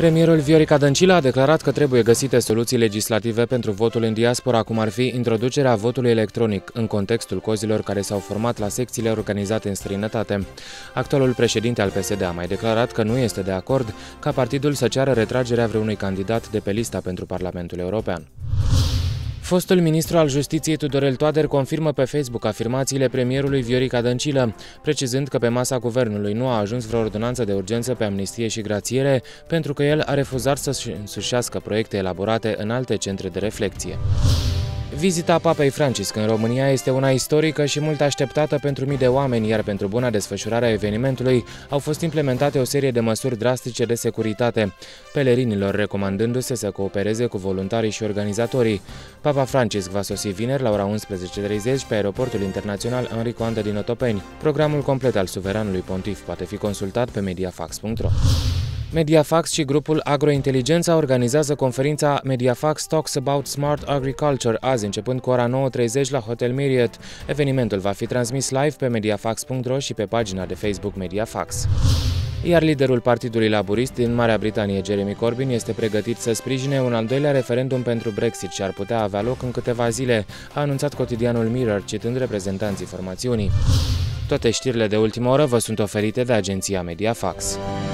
Premierul Viorica Dăncilă a declarat că trebuie găsite soluții legislative pentru votul în diaspora, cum ar fi introducerea votului electronic, în contextul cozilor care s-au format la secțiile organizate în străinătate. Actualul președinte al PSD a mai declarat că nu este de acord ca partidul să ceară retragerea vreunui candidat de pe lista pentru Parlamentul European. Fostul ministru al Justiției Tudorel Toader confirmă pe Facebook afirmațiile premierului Viorica Dăncilă, precizând că pe masa guvernului nu a ajuns vreo ordonanță de urgență pe amnistie și grațiere, pentru că el a refuzat să-și însușească proiecte elaborate în alte centre de reflecție. Vizita Papei Francisc în România este una istorică și mult așteptată pentru mii de oameni, iar pentru buna desfășurare a evenimentului au fost implementate o serie de măsuri drastice de securitate, pelerinilor recomandându-se să coopereze cu voluntarii și organizatorii. Papa Francisc va sosi vineri la ora 11:30 pe aeroportul internațional Enrico Andă din Otopeni. Programul complet al suveranului pontif poate fi consultat pe mediafax.ro. Mediafax și grupul Agrointeligența organizează conferința Mediafax Talks About Smart Agriculture azi, începând cu ora 9:30 la Hotel Marriott. Evenimentul va fi transmis live pe mediafax.ro și pe pagina de Facebook Mediafax. Iar liderul Partidului Laburist din Marea Britanie, Jeremy Corbyn, este pregătit să sprijine un al doilea referendum pentru Brexit și ar putea avea loc în câteva zile, a anunțat cotidianul Mirror, citând reprezentanții formațiunii. Toate știrile de ultimă oră vă sunt oferite de agenția Mediafax.